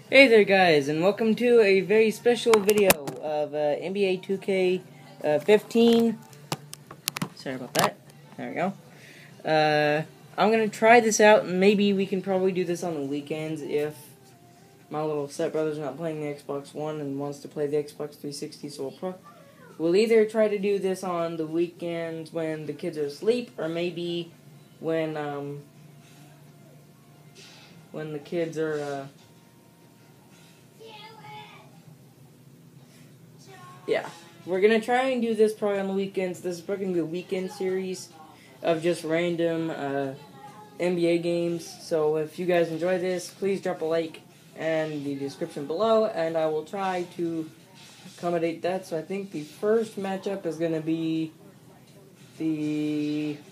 Hey there guys, and welcome to a very special video of NBA 2K15. Sorry about that. There we go. I'm going to try this out, and maybe we can probably do this on the weekends if my little stepbrother's not playing the Xbox One and wants to play the Xbox 360, so we'll either try to do this on the weekends when the kids are asleep, or maybe when the kids are, yeah, we're going to try and do this probably on the weekends. This is probably going to be a weekend series of just random NBA games. So if you guys enjoy this, please drop a like in the description below, and I will try to accommodate that. So I think the first matchup is going to be the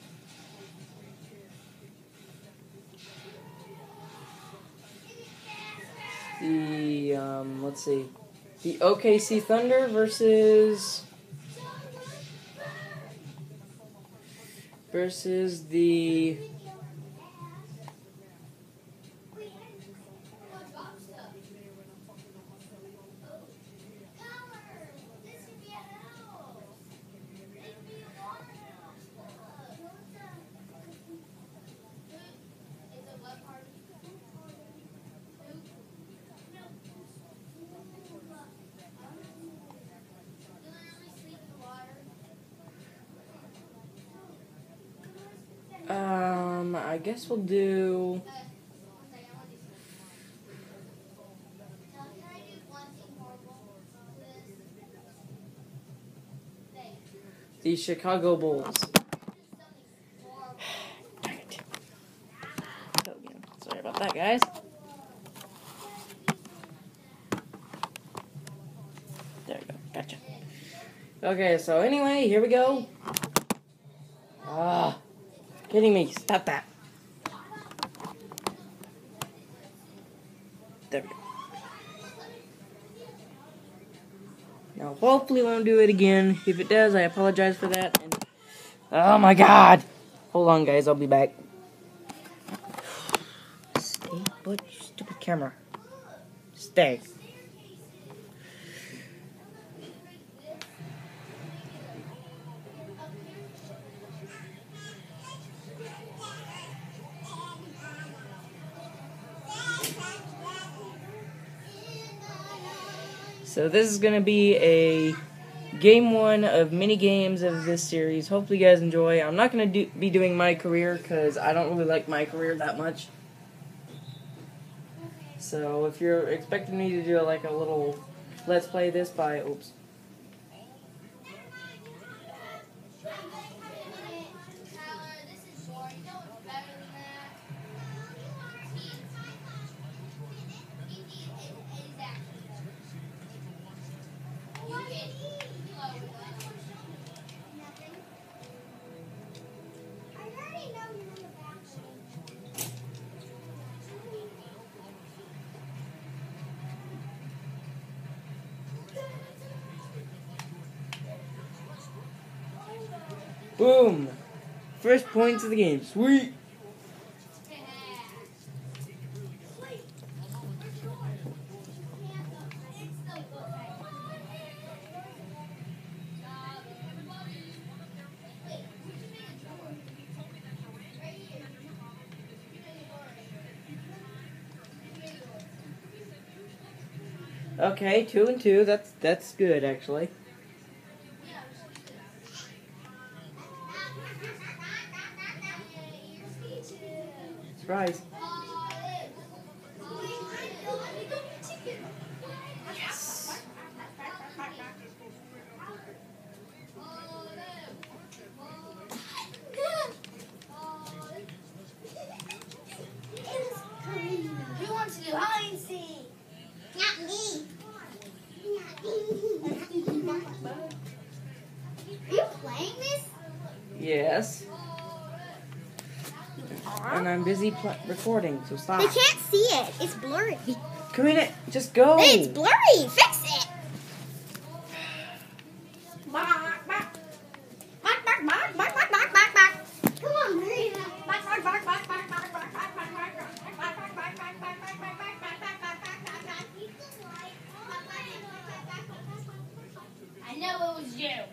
let's see, the OKC Thunder versus the I guess we'll do the Chicago Bulls. Dang it. Sorry about that, guys. There we go. Gotcha. Okay, so anyway, here we go. Kidding me. Stop that. There we go. Now, hopefully it won't do it again. If it does, I apologize for that. And oh my god! Hold on, guys. I'll be back. Stay put, you stupid camera. Stay. So this is going to be a game one of mini games of this series. Hopefully you guys enjoy. I'm not going to be doing my career because I don't really like my career that much. So if you're expecting me to do like a little let's play this by, oops. Boom! First points of the game. Sweet! Okay, 2 and 2. That's good, actually. Surprise. Yes. Who wants to do hide and seek? Not me. Are you playing this? Yes. And I'm busy recording, so stop. They can't see it. It's blurry. Come in, just go. It's blurry. Fix it. Come on, Marina. you.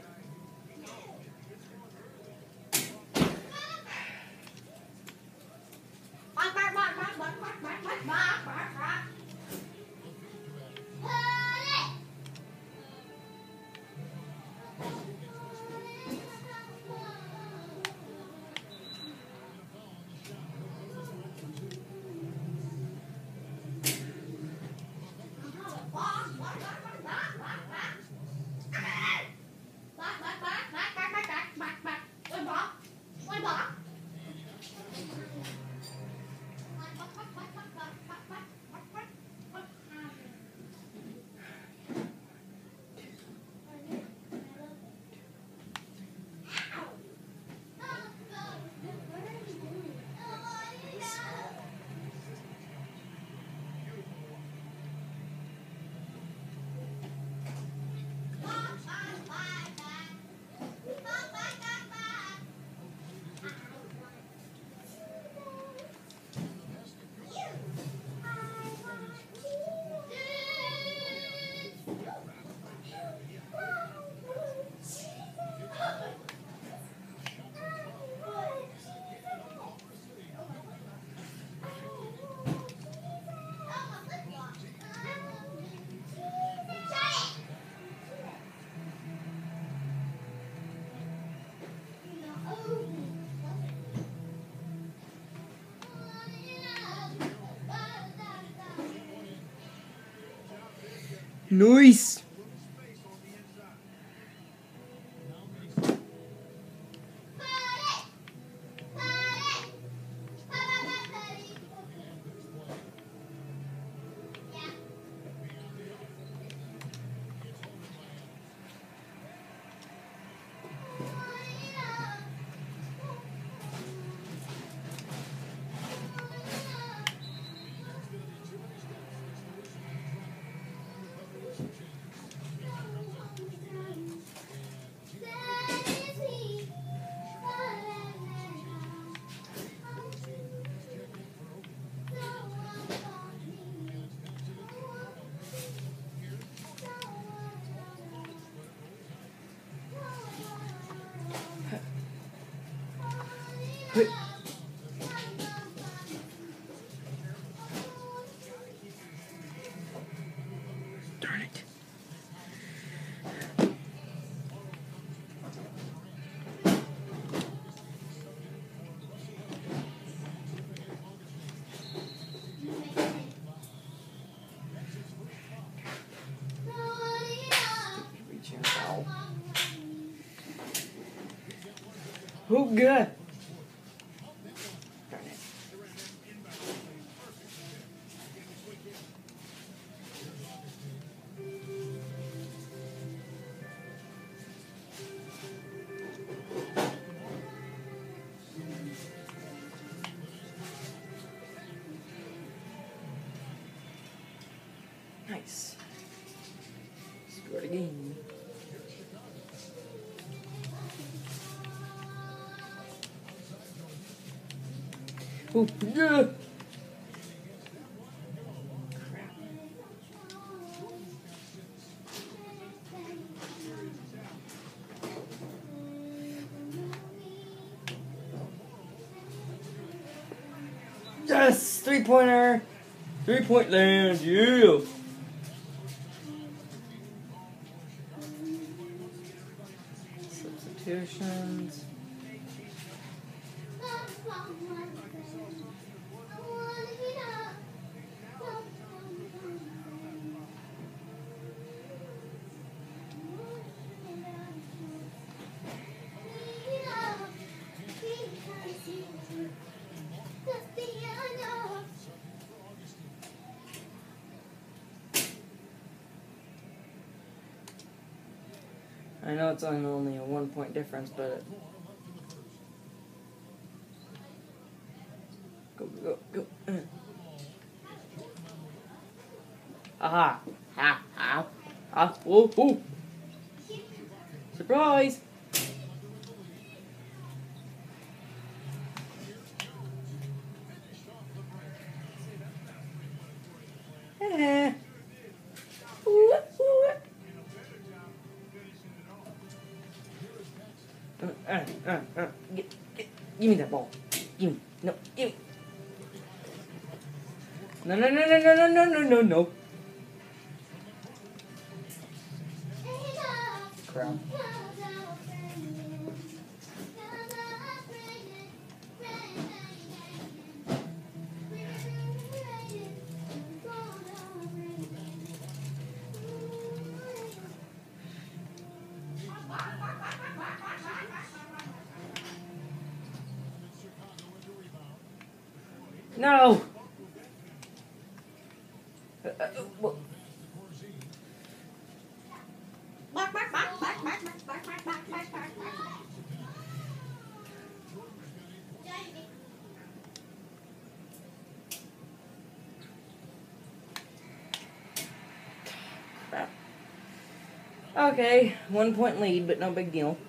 Nice. Darn it. Oh, good. Darn it. Nice. Scored again. Oh, yeah. Crap. Yes! 3-pointer! 3-point land, yeah! Substitutions. I know it's only a 1-point difference, but go. Aha! Ha! Ha! Ha! Whoa! Whoa! Surprise! Give me that ball. Give me. No, give me. No, no, no, no, no, no, no, no, no, no. Crap. No. Well. Okay, 1 point lead, but no big deal.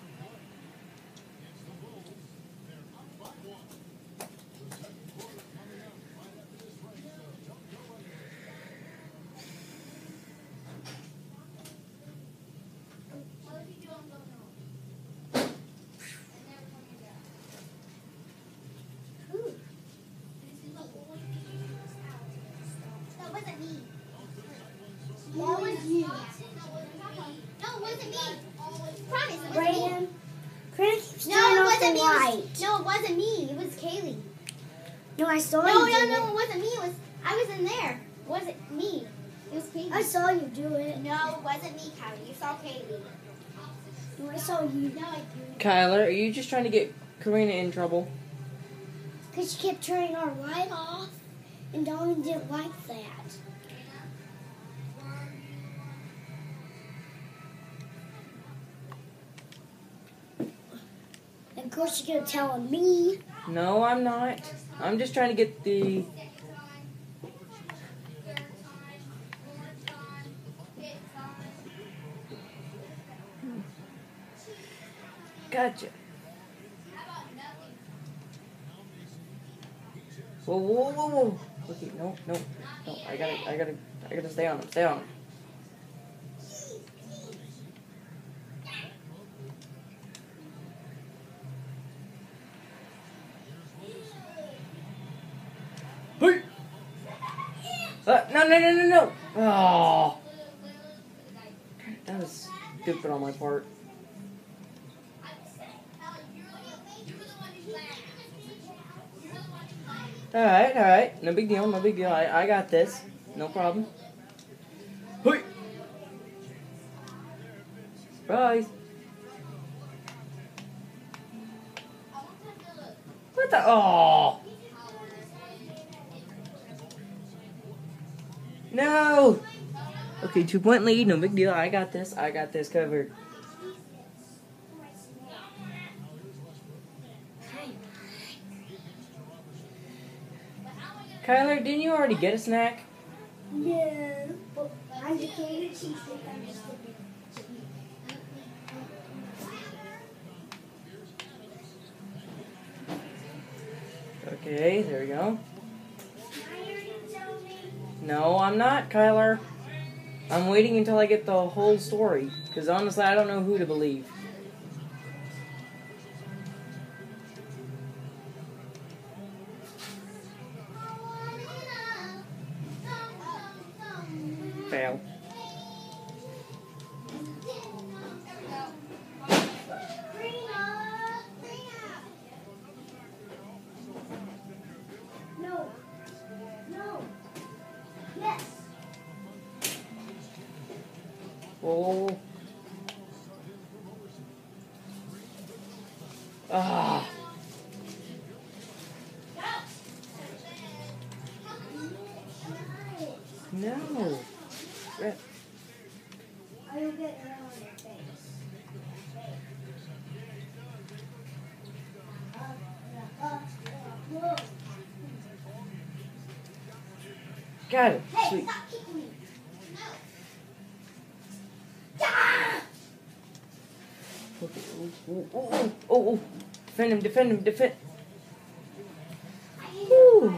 That was you. No, it wasn't me. Promise, it wasn't Brayden, me. Crank keeps No, turning it off wasn't the me. light. No, it wasn't me. It was Kaylee. No, I saw No, you no, do no, it. it wasn't me. I was in there. It wasn't me. It was Kaylee. I saw you do it. No, it wasn't me, Kylie. You saw Kaylee. No, I saw you. No, I didn't. Kyler, are you just trying to get Karina in trouble? Because she kept turning our light off, and Donovan didn't like that. And of course, you're going to tell me. No, I'm not. I'm just trying to get the... Gotcha. Whoa, whoa, whoa, whoa. Okay, no, no, no. I gotta stay on him. Stay on him. Hey! No, no, no, no, no. Oh. That was stupid on my part. Alright. No big deal, no big deal. I got this. No problem. Hey! Surprise. What the? Oh! No! Okay, 2 point lead. No big deal. I got this. I got this covered. Kyler, didn't you already get a snack? No, but I'm just getting a cheesesteak. I'm just looking. Okay, there we go. No, I'm not, Kyler. I'm waiting until I get the whole story. Because honestly, I don't know who to believe. Fail. No. No. Yes. Oh. Ah. No. Rip. I will get her on your face. Got it. Hey, Sweet. stop kicking me. Okay. Oh. Defend him. Defend. Woo.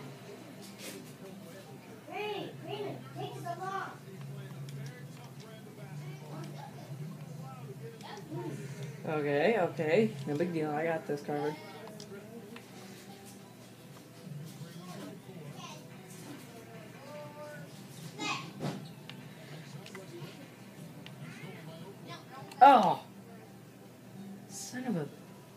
Hey, Raymond, take us along. Okay, okay. No big deal. I got this covered. Oh! Son of a...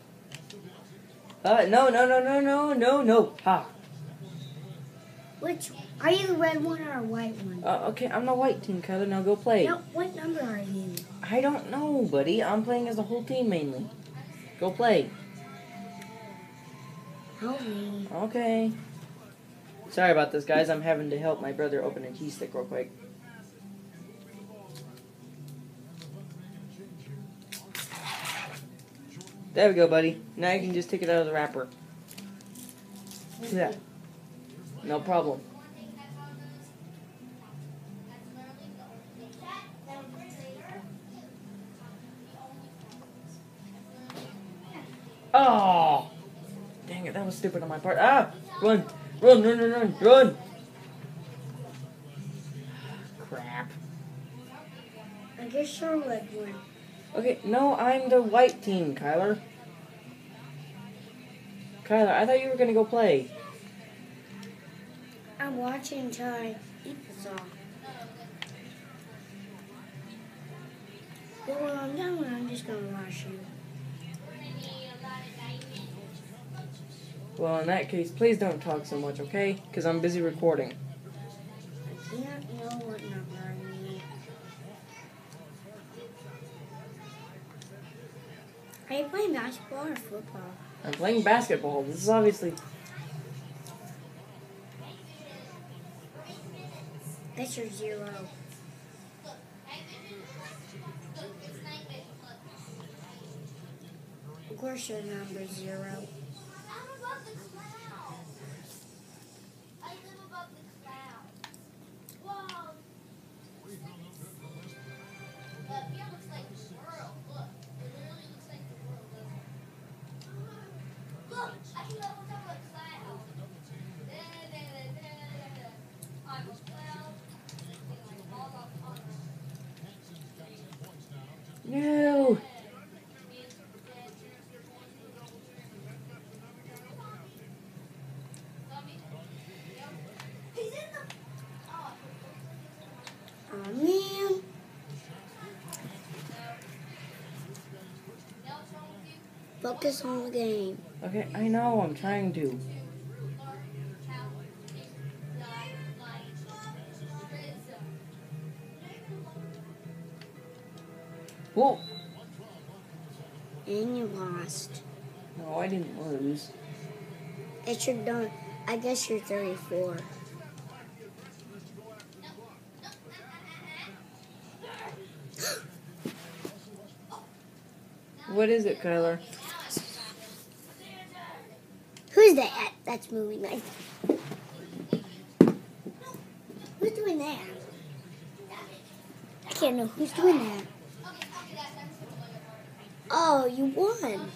no. Ha. Which, are you the red one or a white one? Okay, I'm the white team, Kyler. Now go play. No, what number are you? I don't know, buddy. I'm playing as a whole team mainly. Go play. Help me. Okay. Sorry about this, guys. I'm having to help my brother open a key stick real quick. There we go, buddy. Now you can just take it out of the wrapper. Yeah. No problem. Oh! Dang it, that was stupid on my part. Ah! Run! Run! Crap. I guess you're a red one. Okay, no, I'm the white team, Kyler. Kyler, I thought you were gonna go play. I'm watching until I eat this all. But when I'm done, I'm just going to wash you. Well, in that case, please don't talk so much, okay? Because I'm busy recording. I can't know what number I need. Are you playing basketball or football? I'm playing basketball. This is obviously... That's your 0. Of course your number's 0. No! Oh man. Focus on the game. Okay, I know, I'm trying to. Whoa! And you lost. No, I didn't lose. It's your done. I guess you're 34. What is it, Kyler? Who's that? That's moving nice. Who's doing that? I can't know who's doing that. Oh, you won.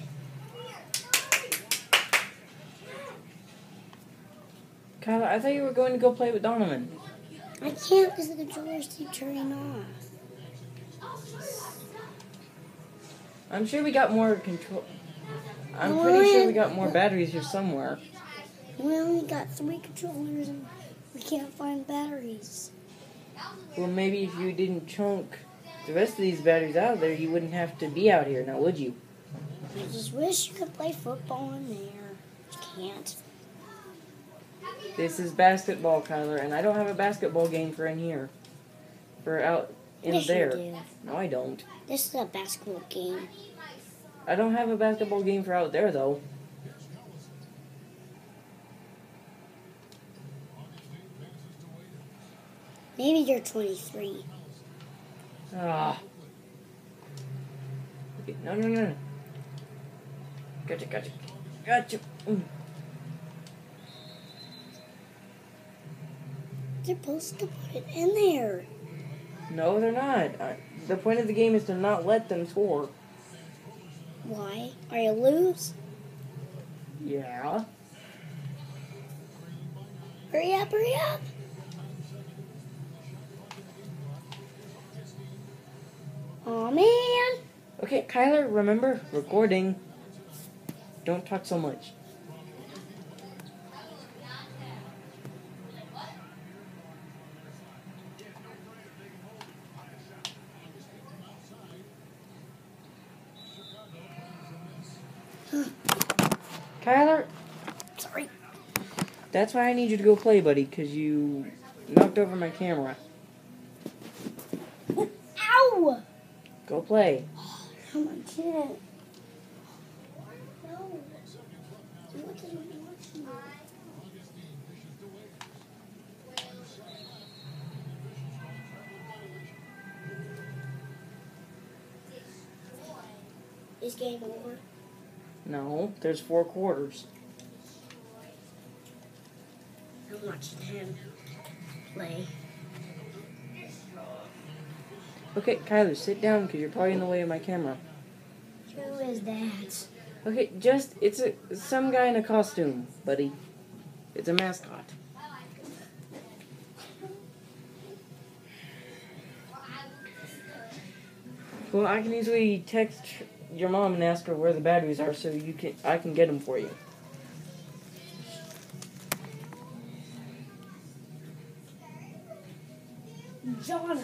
Kyler, I thought you were going to go play with Donovan. I can't because the controllers keep turning off. I'm sure we got more control. I'm pretty sure we got more batteries here somewhere. We only got 3 controllers and we can't find batteries. Well, maybe if you didn't chunk the rest of these batteries out of there, you wouldn't have to be out here now, would you? I just wish you could play football in there. You can't. This is basketball, Kyler, and I don't have a basketball game for in here. For out in Yes, there. you do. No, I don't. This is a basketball game. I don't have a basketball game for out there, though. Maybe you're 23. Ah. Okay, no. Gotcha. They're supposed to put it in there. No, they're not. The point of the game is to not let them score. Why? Are you lose? Yeah. Hurry up. Oh man. Okay, Kyler, remember, recording. Don't talk so much. Kyler, Sorry. that's why I need you to go play, buddy, because you knocked over my camera. Ow! Go play. Come on, kid. No. What did you watch? Is game over? No, there's 4 quarters. I'm watching him play. Okay, Kyler, sit down because you're probably in the way of my camera. Who is that? Okay, it's some guy in a costume, buddy. It's a mascot. Well, I can easily text your mom and ask her where the batteries are so I can get them for you. Donner.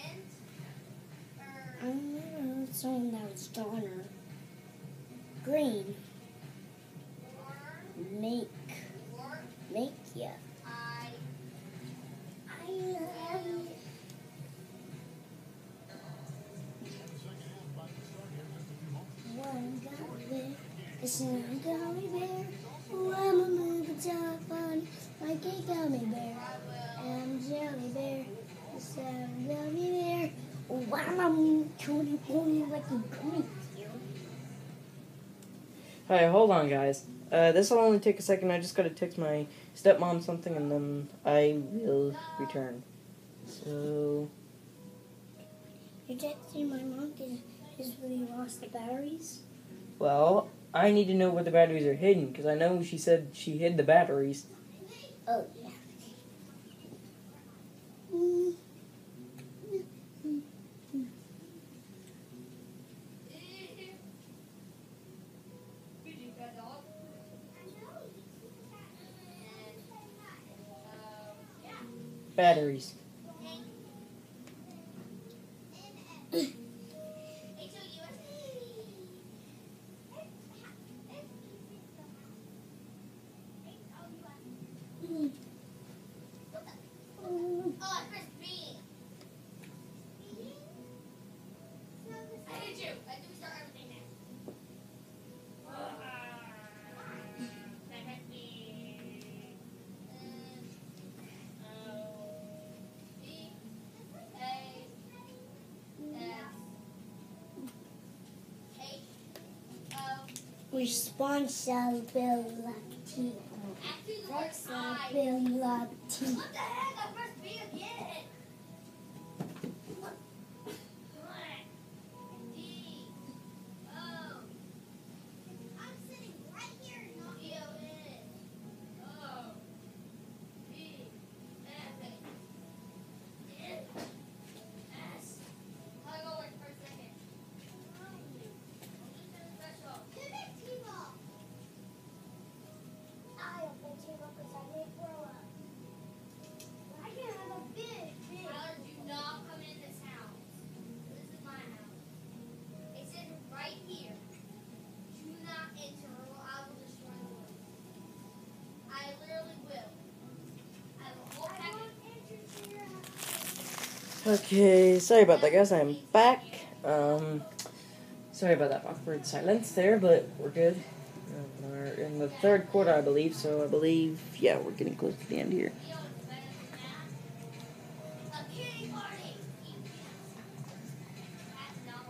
I remember someone that was Donner. Green. Make ya. I love you. One gummy bear, it's not a gummy bear. Oh, I'm a moving top bunny, like a gummy bear. I'm a jelly bear, it's not a gummy bear. Oh, I'm a Tony Pony like a gummy bear. Alright, hold on, guys. This will only take a second. I just gotta text my stepmom something and then I will return. So, You're texting my mom because we lost the batteries? well, I need to know where the batteries are hidden because I know she said she hid the batteries. Oh, yeah. Batteries. We sponsor Bill Lucky. That's Bill Lucky. What the heck? I pressed B again. D. O. I'm sitting right here, not D O N. O. B. F. N. S. How do I go like for a second? Special. T-ball. I don't play T-ball because I didn't grow up. I can have a big. Tyler, do not come in this house. This is my house. It says right here. Do not enter or I will destroy the world. I literally will. I have a whole package. Okay, sorry about that, guys. I'm back. Sorry about that awkward silence there, but we're good. We're in the 3rd quarter, I believe, so I believe, yeah, we're getting close to the end here. A kitty party. That's not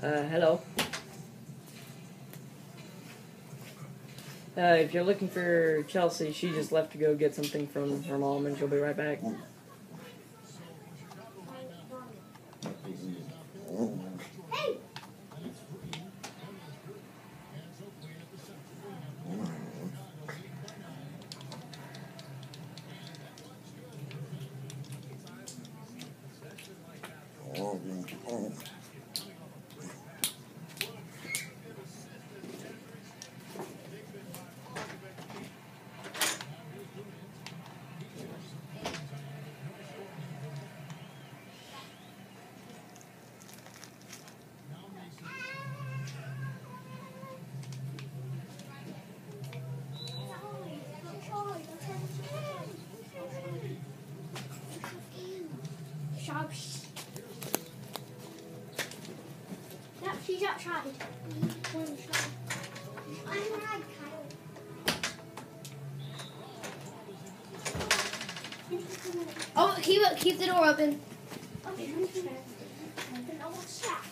Hello. If you're looking for Chelsea, she just left to go get something from her mom, and she'll be right back. Hey! Sharp. No, she's outside. One shot. I'm right, Kyle. Oh, keep the door open. Okay, I'm just gonna open the old shop.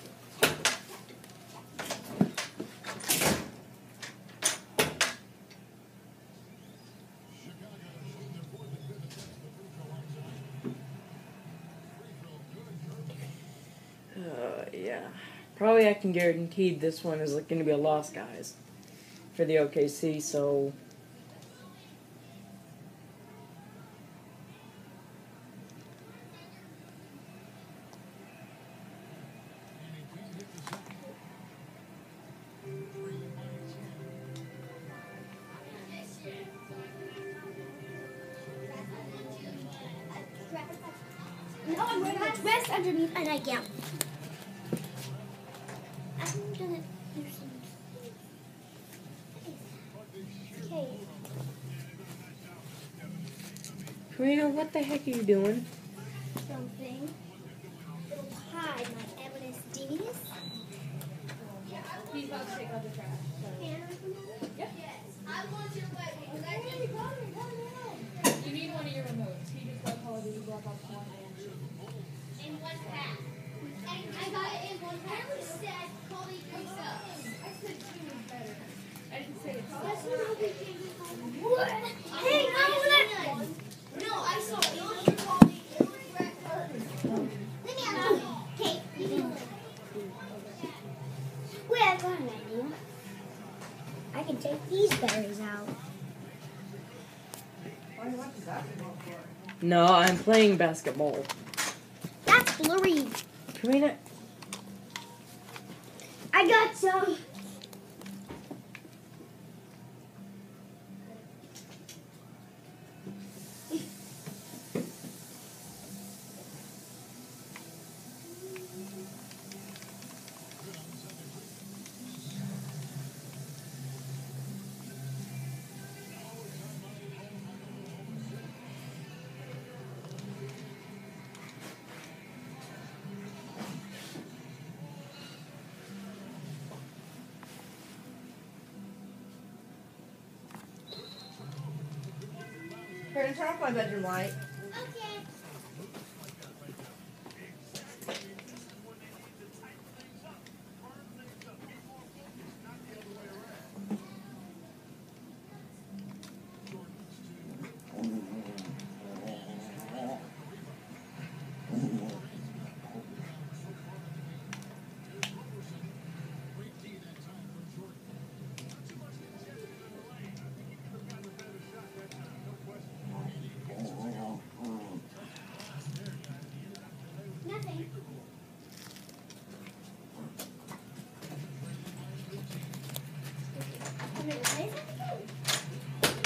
Yeah. Probably I can guarantee this one is going to be a loss, guys, for the OKC, so... No, I'm going to rest underneath and I can't. I'm gonna do some. Okay. Karina, what the heck are you doing? Something. It'll hide my MSDs. He's about to take out the trash. Yes. I want your way because I need You need one of your remotes. He just got Call of Duty Black Ops 1 and in one pack. And I got it in one pack. I said, call me yourself. I said 2 was better. I didn't say it's That's what we can do. What? Hey, I want that. No, I saw it. You called me. It was red first. Let me have it. Okay, you can wait, I got an idea. I can take these berries out. No, I'm playing basketball. That's blurry. Karina, I got some. Turn off my bedroom light. Okay. Nothing. I mean, why is it?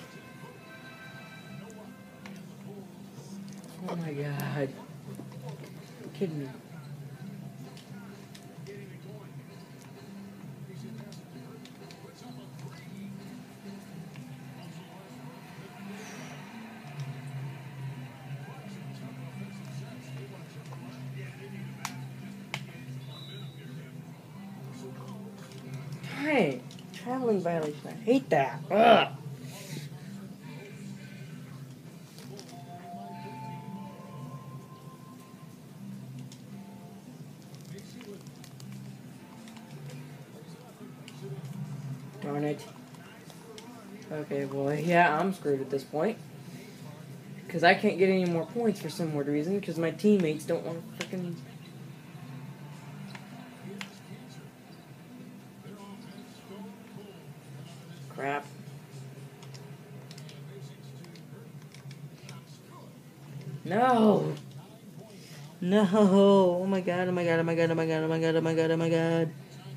oh my god. kidding me? Hey, traveling violation. I hate that. Ugh. Darn it. Okay, well, yeah, I'm screwed at this point. Because I can't get any more points for some weird reason, because my teammates don't want to freaking... Crap. No! No! Oh my god, oh my god, oh my god, oh my god, oh my god, oh my god, oh my god.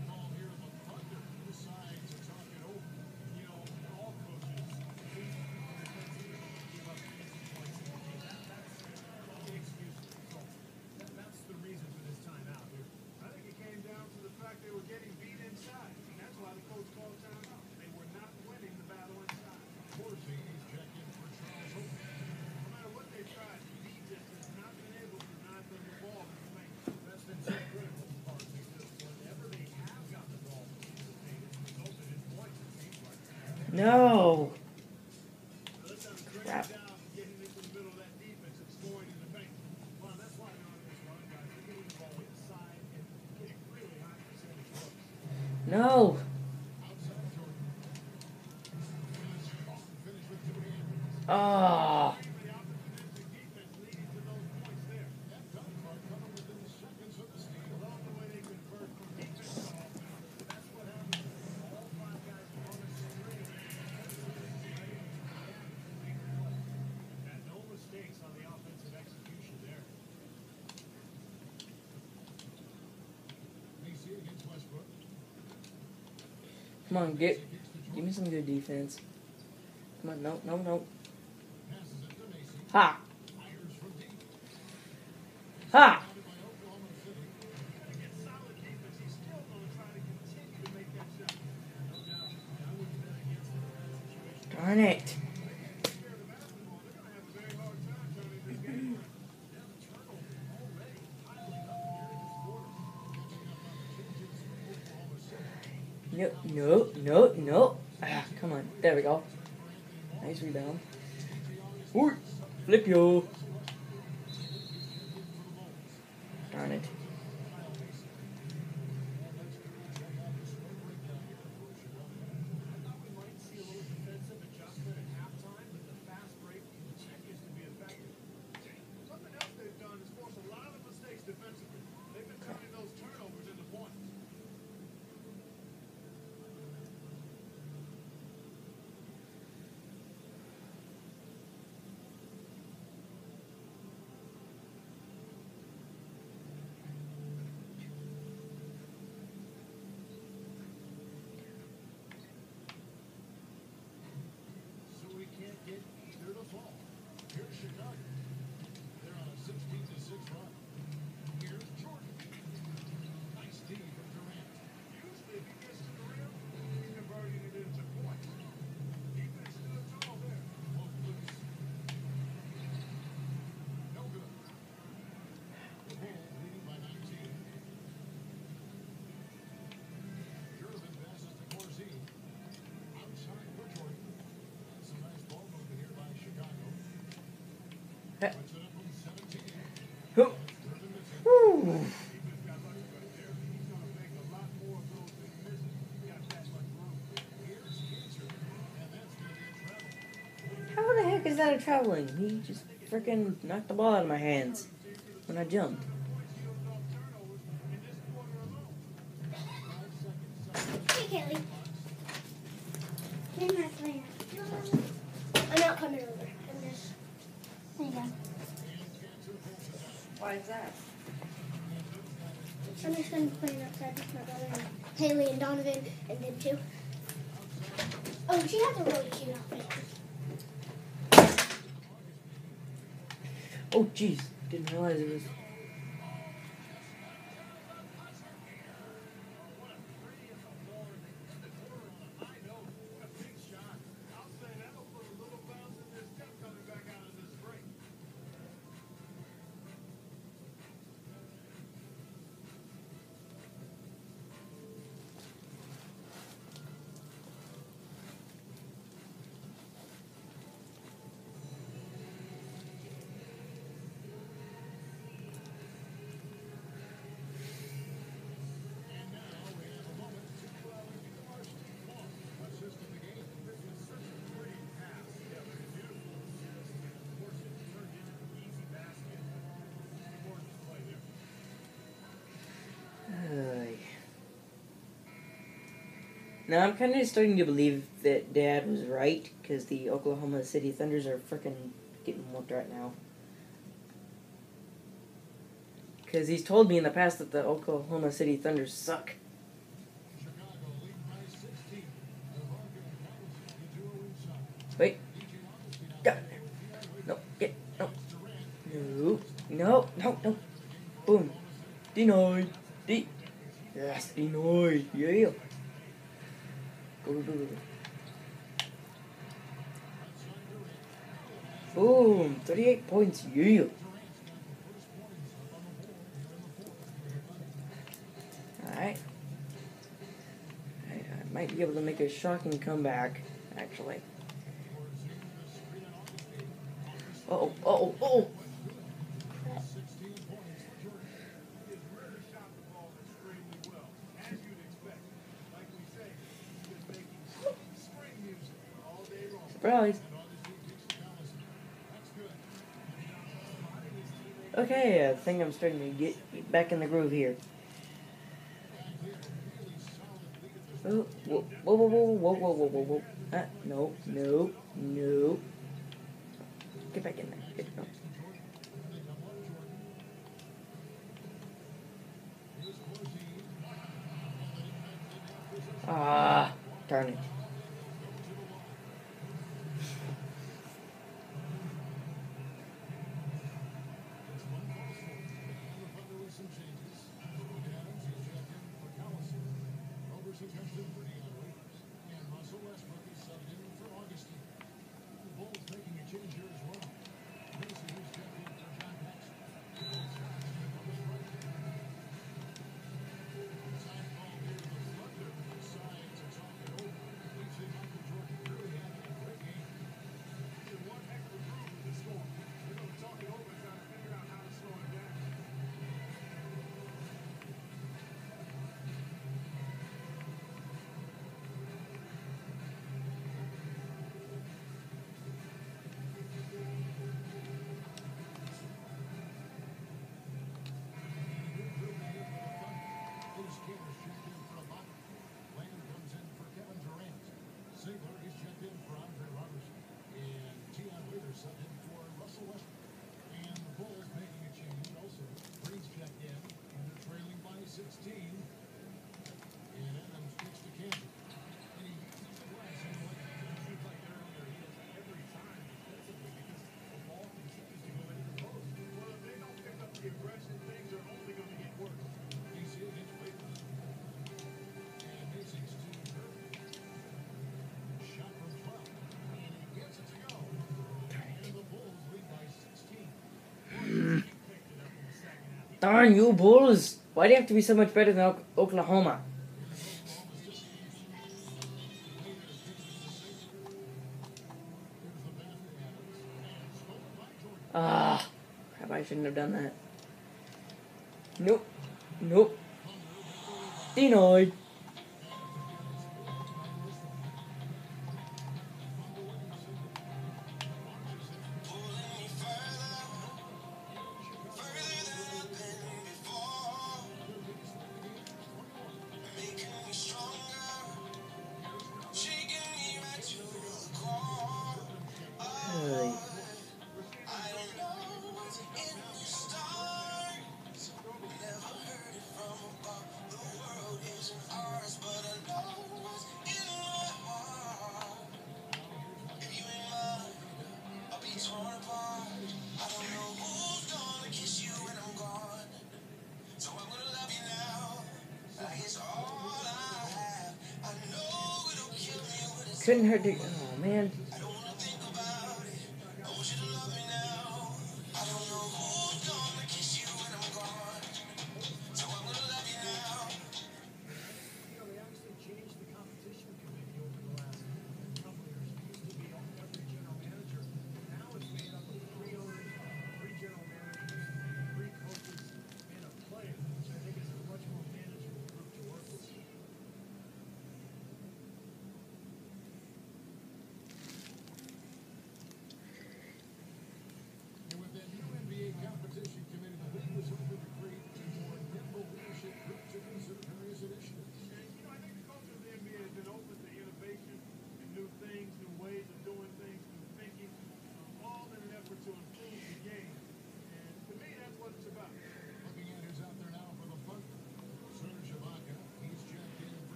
No! Crap. No! Ah! Come on, give me some good defense. Come on, no, no, no. Ha! Ha! Darn it. No, no, no, no. Ah, come on. There we go. Nice rebound. Ooh, flip yo. Darn it. Who? Woo. How the heck is that a traveling? He just freaking knocked the ball out of my hands when I jumped. Hey, Kaylee. You're not playing. I'm not coming over. I'm just... There you go. Why is that? I'm just going to be playing outside with my brother and Haley and Donovan and them too. Oh, she has a really cute outfit. Oh, jeez. Didn't realize it was... Now I'm kind of starting to believe that Dad was right, because the Oklahoma City Thunders are freaking getting whooped right now. Because he's told me in the past that the Oklahoma City Thunders suck. Wait. Got it. No, get, no. No. Boom. Denied. Yes, denied. Yeah. Go. Boom. 38 points. Yeah. Alright. I might be able to make a shocking comeback, actually. Oh. Surprise. Okay, I think I'm starting to get back in the groove here. Oh, whoa. No. Get back in there. No. Ah, darn it. Darn you, Bulls! Why do you have to be so much better than Oklahoma? Ah, crap, I shouldn't have done that. Nope. Denied. Couldn't hurt to. Oh, man.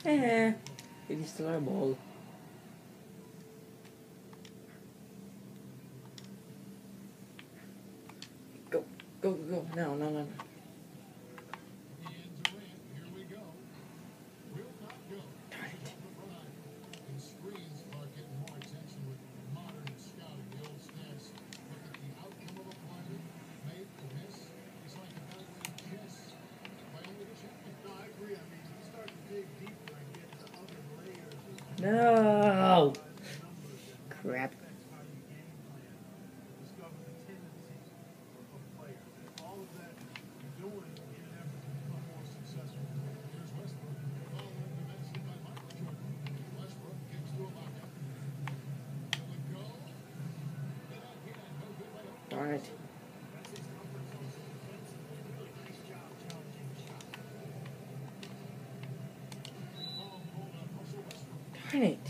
It is still our ball. Go, go, go. No, no, no. No! Crap. Darn it. Darn it.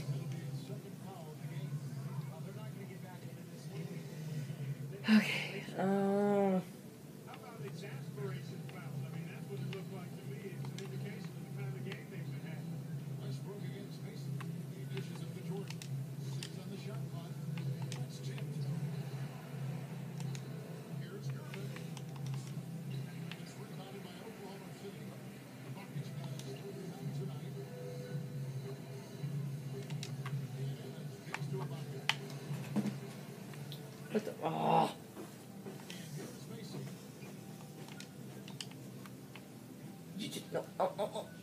Okay, what the, oh. You just, no, oh, oh, oh.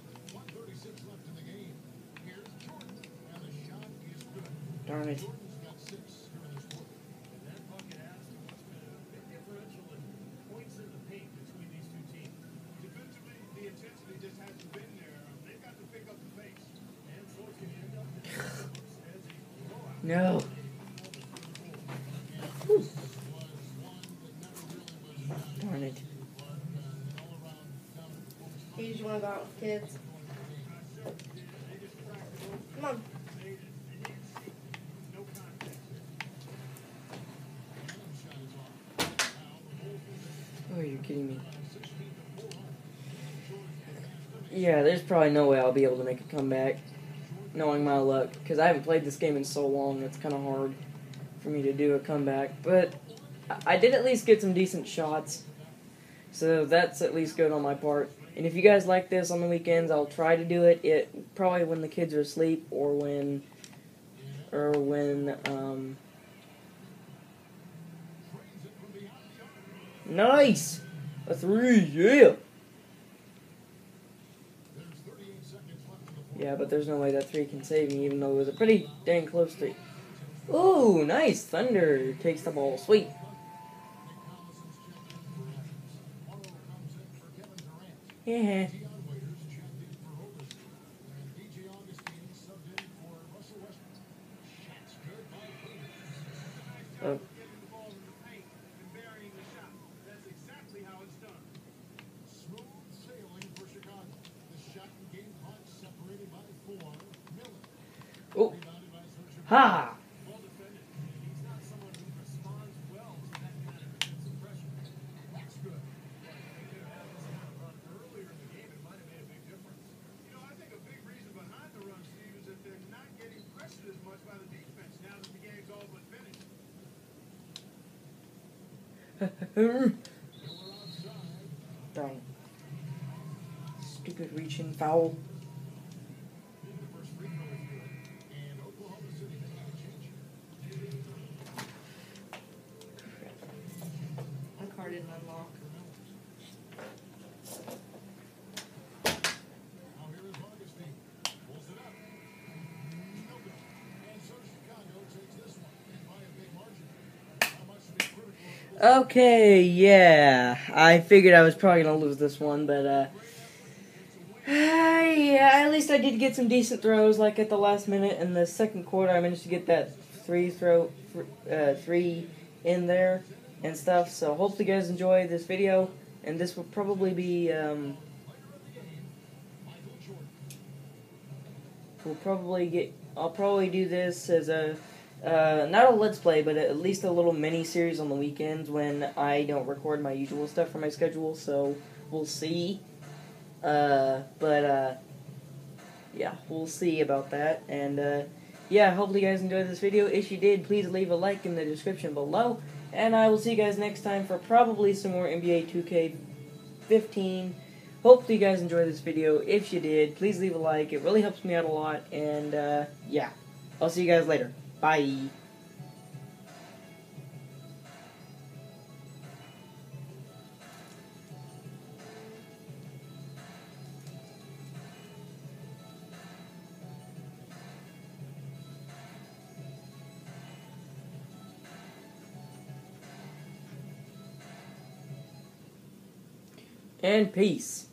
Darn it. No. Whew. Darn it. You just want to go out with kids? Come on. Oh, you're kidding me. Yeah, there's probably no way I'll be able to make a comeback, knowing my luck, because I haven't played this game in so long, it's kind of hard for me to do a comeback, but I did at least get some decent shots, so that's at least good on my part. And if you guys like this on the weekends, I'll try to do it, probably when the kids are asleep, or when, nice! A 3, yeah! Yeah, but there's no way that 3 can save me, even though it was a pretty dang close 3. Ooh, nice! Thunder takes the ball. Sweet. Yeah. Oh. Oh. Ha! Darn. Stupid reaching foul. My car didn't unlock. Okay, yeah. I figured I was probably gonna lose this one, but yeah, at least I did get some decent throws, like at the last minute. In the second quarter, I managed to get that three in there and stuff. So hopefully you guys enjoy this video, and this will probably be I'll probably do this as a not a let's play, but at least a little mini series on the weekends when I don't record my usual stuff for my schedule. So we'll see. yeah, we'll see about that. And yeah, hopefully you guys enjoyed this video. If you did, please leave a like in the description below. And I will see you guys next time for probably some more NBA 2K15. Hopefully you guys enjoyed this video. If you did, please leave a like. It really helps me out a lot. And yeah, I'll see you guys later. Bye. And peace.